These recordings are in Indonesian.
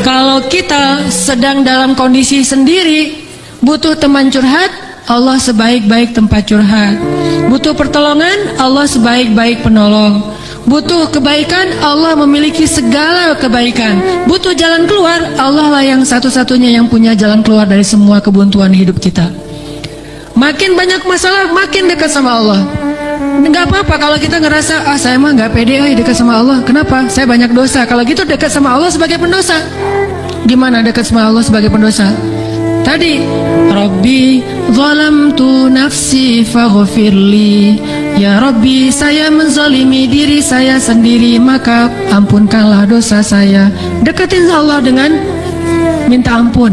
Kalau kita sedang dalam kondisi sendiri, butuh teman curhat, Allah sebaik-baik tempat curhat. Butuh pertolongan, Allah sebaik-baik penolong. Butuh kebaikan, Allah memiliki segala kebaikan. Butuh jalan keluar, Allah lah yang satu-satunya yang punya jalan keluar dari semua kebuntuan hidup kita. Makin banyak masalah, makin dekat sama Allah. Nggak apa-apa kalau kita ngerasa, saya mah nggak pede dekat sama Allah. Kenapa? Saya banyak dosa. Kalau gitu dekat sama Allah sebagai pendosa. Gimana dekat sama Allah sebagai pendosa? Tadi, Rabbi zalamtu nafsi faghfirli. Ya Rabbi, saya menzalimi diri saya sendiri, maka ampunkanlah dosa saya. Deketin Allah dengan minta ampun.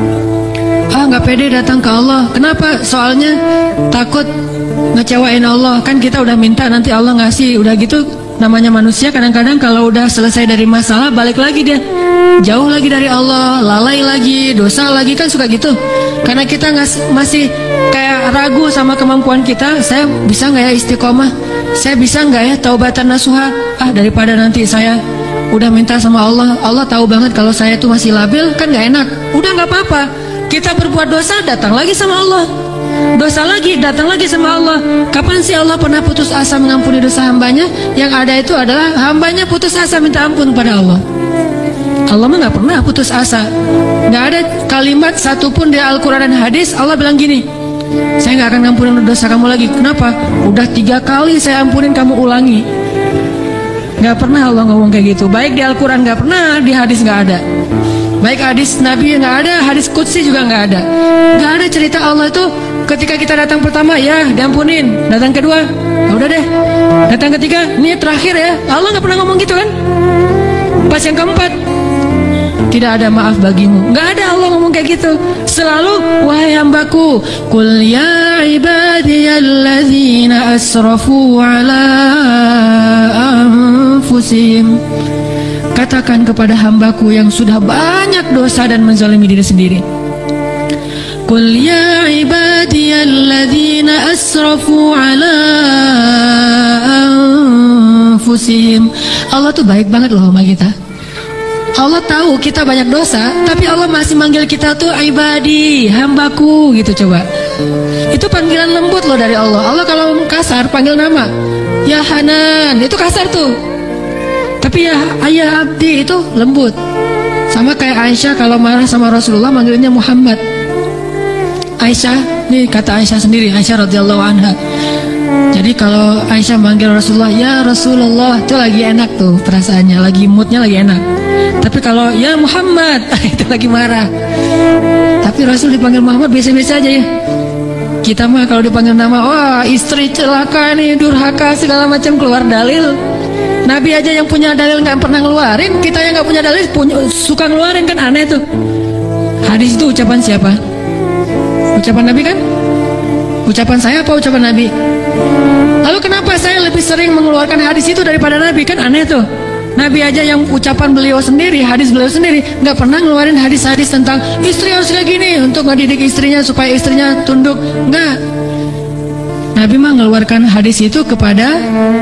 Nggak pede datang ke Allah. Kenapa? Soalnya takut ngecewain Allah. Kan kita udah minta, nanti Allah ngasih. Udah gitu, namanya manusia kadang-kadang kalau udah selesai dari masalah, balik lagi dia jauh lagi dari Allah, lalai lagi, dosa lagi, kan suka gitu. Karena kita masih kayak ragu sama kemampuan kita. Saya bisa nggak ya istiqomah? Saya bisa nggak ya taubatan nasuha? Daripada nanti saya udah minta sama Allah, Allah tahu banget kalau saya tuh masih labil, kan nggak enak. Udah nggak apa-apa, kita berbuat dosa, datang lagi sama Allah. Dosa lagi, datang lagi sama Allah. Kapan sih Allah pernah putus asa mengampuni dosa hambanya? Yang ada itu adalah hambanya putus asa minta ampun kepada Allah. Allah mah nggak pernah putus asa. Nggak ada kalimat satupun di Al-Quran dan hadis Allah bilang gini, saya nggak akan ngampunin dosa kamu lagi. Kenapa? Udah 3 kali saya ampunin, kamu ulangi. Nggak pernah Allah ngomong kayak gitu. Baik di Al-Quran nggak pernah, di hadis nggak ada. Baik hadis Nabi nggak ada, hadis Qudsi juga nggak ada. Nggak ada cerita Allah itu ketika kita datang pertama, ya diampunin. Datang kedua, udah deh. Datang ketiga, ini terakhir ya. Allah nggak pernah ngomong gitu kan. Pas yang keempat, tidak ada maaf bagimu. Nggak ada Allah ngomong kayak gitu. Selalu, wahai hambaku, qul ya ibadiyalladzina asrafu ala anfusihim. Katakan kepada hambaku yang sudah banyak dosa dan menzalimi diri sendiri. Qul ya ibadiyalladzina asrafu ala anfusihim. Allah tuh baik banget loh sama kita. Allah tahu kita banyak dosa, tapi Allah masih manggil kita tuh ibadi, hambaku gitu. Coba, itu panggilan lembut loh dari Allah. Allah kalau kasar panggil nama, ya Hanan, itu kasar tuh. Tapi ya ayah abdi itu lembut. Sama kayak Aisyah kalau marah sama Rasulullah manggilnya Muhammad. Aisyah, nih kata Aisyah sendiri, Aisyah radhiyallahu anha. Jadi kalau Aisyah manggil Rasulullah, ya Rasulullah, itu lagi enak tuh perasaannya, lagi moodnya lagi enak. Tapi kalau ya Muhammad, itu lagi marah. Tapi Rasul dipanggil Muhammad biasa-biasa aja ya. Kita mah kalau dipanggil nama, wah istri celaka nih, durhaka segala macam, keluar dalil. Nabi aja yang punya dalil nggak pernah ngeluarin, kita yang nggak punya dalil suka ngeluarin, kan aneh tuh. Hadis itu ucapan siapa? Ucapan Nabi kan? Ucapan saya apa ucapan Nabi? Lalu kenapa saya lebih sering mengeluarkan hadis itu daripada Nabi? Kan aneh tuh. Nabi aja yang ucapan beliau sendiri, hadis beliau sendiri, nggak pernah ngeluarin hadis-hadis tentang istri harus kayak gini untuk ngedidik istrinya supaya istrinya tunduk. Nggak. Nabi mah ngeluarkan hadis itu kepada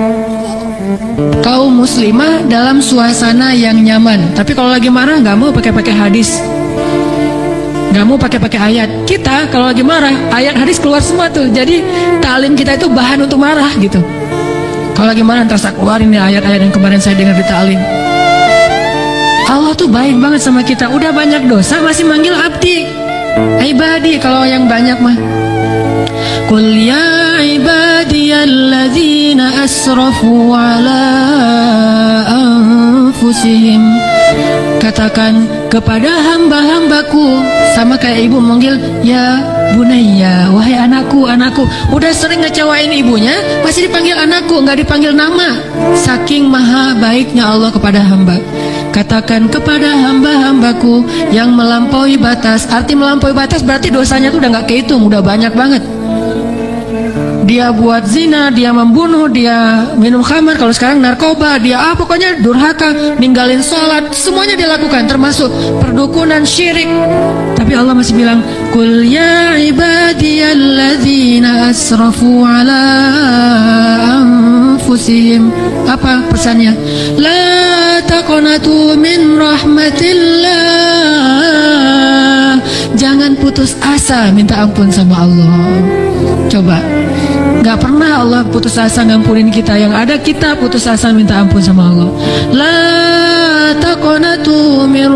kaum muslimah dalam suasana yang nyaman. Tapi kalau lagi marah nggak mau pakai hadis, nggak mau pakai ayat. Kita kalau lagi marah, ayat hadis keluar semua tuh. Jadi ta'lim kita itu bahan untuk marah gitu. Kalau lagi marah ntar saya keluarin nih ayat-ayat yang kemarin saya dengar di ta'lim. Allah tuh baik banget sama kita. Udah banyak dosa masih manggil abdi, ibadi. Kalau yang banyak mah, qul ya ibadiyalladzina asrafu ala anfusihim. Katakan kepada hamba-hambaku, sama kayak ibu manggil ya bunayya, wahai anakku, anakku. Udah sering ngecewain ibunya, masih dipanggil anakku, nggak dipanggil nama. Saking maha baiknya Allah kepada hamba. Katakan kepada hamba-hambaku yang melampaui batas. Arti melampaui batas berarti dosanya tuh udah nggak kehitung, udah banyak banget. Dia buat zina, dia membunuh, dia minum khamar, kalau sekarang narkoba, dia pokoknya durhaka, ninggalin sholat, semuanya dia lakukan, termasuk perdukunan, syirik. Tapi Allah masih bilang, qul ya ibadiyalladzina asrafu ala anfusihim. Apa pesannya? La taqnatu min rahmatillah, asa minta ampun sama Allah. Coba, gak pernah Allah putus asa ngampunin kita. Yang ada kita putus asa minta ampun sama Allah. La taqnatu min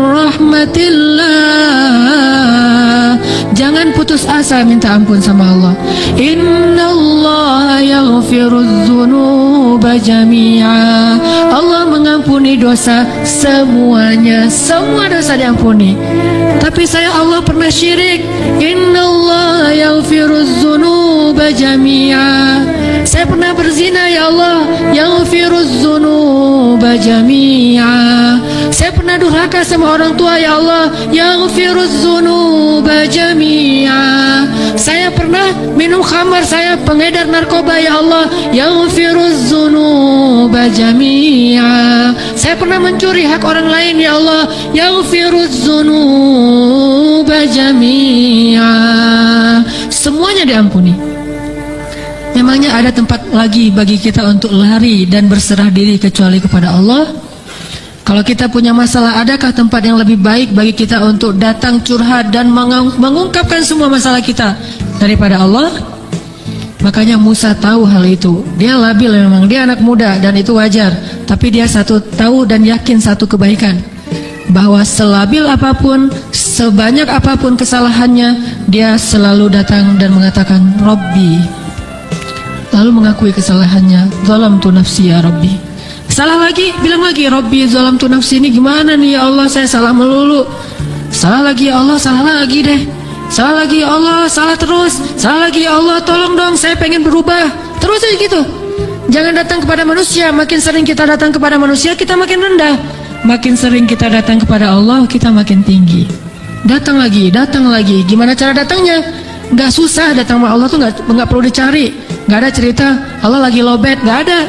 rahmatillah. Jangan putus asa minta ampun sama Allah. Innallaha yaghfirudz dzunuba jami'a. Allah mengampuni dosa semuanya. Semua dosa diampuni. Tapi saya Allah pernah syirik. Innallaha yaghfirudz dzunuba jami'a. Saya pernah berzina, ya Allah. Yaghfirudz dzunuba jami'a. Saya pernah durhaka sama orang tua, ya Allah. Yaghfirudz dzunuba jami'a. Saya pernah minum khamar, saya pengedar narkoba, ya Allah. Yaghfirudz dzunuba jami'a. Saya pernah mencuri hak orang lain, ya Allah. Yaghfirudz dzunuba jami'a. Semuanya diampuni. Memangnya ada tempat lagi bagi kita untuk lari dan berserah diri kecuali kepada Allah? Kalau kita punya masalah, adakah tempat yang lebih baik bagi kita untuk datang curhat dan mengungkapkan semua masalah kita daripada Allah? Makanya Musa tahu hal itu. Dia labil memang, dia anak muda dan itu wajar. Tapi dia tahu dan yakin satu kebaikan, bahwa selabil apapun, sebanyak apapun kesalahannya, dia selalu datang dan mengatakan Rabbi. Lalu mengakui kesalahannya. Zalamtu nafsi ya Rabbi. Salah lagi, bilang lagi Rabbi zalamtu nafsi. Ini gimana nih ya Allah, saya salah melulu. Salah lagi ya Allah, salah lagi deh. Salah lagi ya Allah, salah terus. Salah lagi ya Allah, tolong dong, saya pengen berubah. Terus aja gitu. Jangan datang kepada manusia. Makin sering kita datang kepada manusia, kita makin rendah. Makin sering kita datang kepada Allah, kita makin tinggi. Datang lagi, datang lagi. Gimana cara datangnya? Gak susah datang sama Allah tuh, gak perlu dicari. Gak ada cerita Allah lagi lobet, gak ada.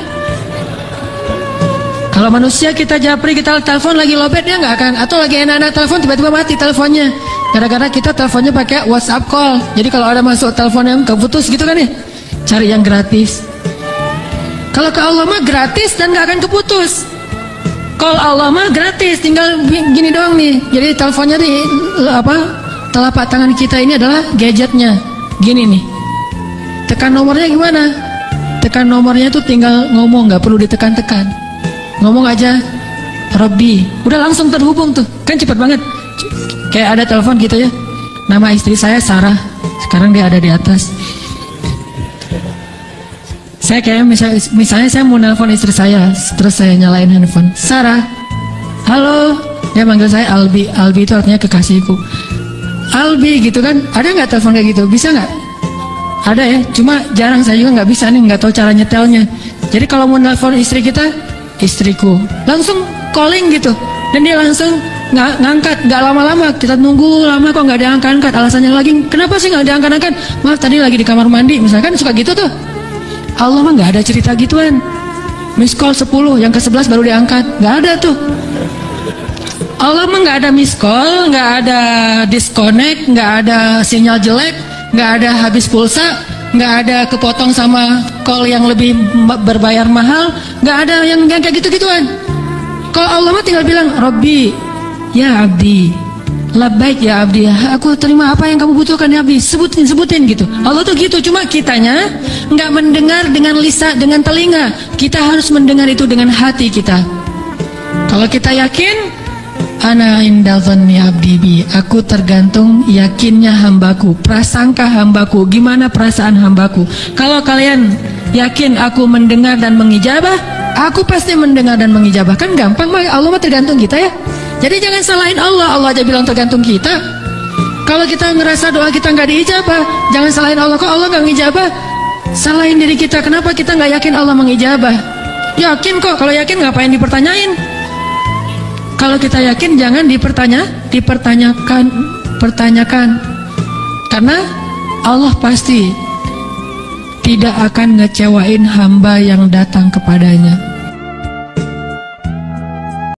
Kalau manusia kita japri, kita telepon lagi lobet, dia gak akan. Atau lagi enak-enak telepon, tiba-tiba mati teleponnya. Gara-gara kita teleponnya pakai WhatsApp call. Jadi kalau ada masuk telepon yang keputus gitu kan ya, cari yang gratis. Kalau ke Allah mah gratis dan gak akan keputus. Call Allah mah gratis, tinggal gini doang nih. Jadi teleponnya di telapak tangan kita ini adalah gadgetnya. Gini nih. Tekan nomornya gimana? Tekan nomornya tuh tinggal ngomong, nggak perlu ditekan-tekan. Ngomong aja, Robbi, udah langsung terhubung tuh, kan cepet banget. Kayak ada telepon gitu ya. Nama istri saya Sarah, sekarang dia ada di atas. Saya kayak misalnya saya mau nelpon istri saya, terus saya nyalain handphone. Sarah, halo. Dia manggil saya Albi. Albi itu artinya kekasihku. Albi gitu kan? Ada nggak telepon kayak gitu? Bisa nggak? Ada ya, cuma jarang, saya juga nggak bisa nih, nggak tahu cara nyetelnya. Jadi kalau mau nelfon istri kita, istriku, langsung calling gitu, dan dia langsung ngangkat, nggak lama-lama. Kita nunggu lama kok nggak diangkat-angkat, alasannya lagi, kenapa sih nggak diangkat-angkat? Maaf tadi lagi di kamar mandi, misalkan, suka gitu tuh. Allah mah nggak ada cerita gituan. Miss call 10, yang ke-11 baru diangkat, nggak ada tuh. Allah mah nggak ada miss call, nggak ada disconnect, nggak ada sinyal jelek, nggak ada habis pulsa, nggak ada kepotong sama call yang lebih berbayar mahal, nggak ada yang kayak gitu-gituan. Kalau Allah mah tinggal bilang, Robbi, ya abdi, labbaik ya abdi, aku terima apa yang kamu butuhkan ya abdi, sebutin gitu. Allah tuh gitu, cuma kitanya nggak mendengar dengan lisan, dengan telinga. Kita harus mendengar itu dengan hati kita. Kalau kita yakin, ana inda dhanni abdi bi, aku tergantung yakinnya hambaku, prasangka hambaku. Gimana perasaan hambaku? Kalau kalian yakin aku mendengar dan mengijabah, aku pasti mendengar dan mengijabah. Kan gampang mah, Allah mah tergantung kita ya. Jadi jangan salahin Allah. Allah aja bilang tergantung kita. Kalau kita ngerasa doa kita nggak diijabah, jangan salahin Allah. Kok Allah nggak ngijabah? Salahin diri kita. Kenapa kita nggak yakin Allah mengijabah? Yakin kok. Kalau yakin ngapain dipertanyain? Kalau kita yakin jangan dipertanyakan. Karena Allah pasti tidak akan ngecewain hamba yang datang kepadanya.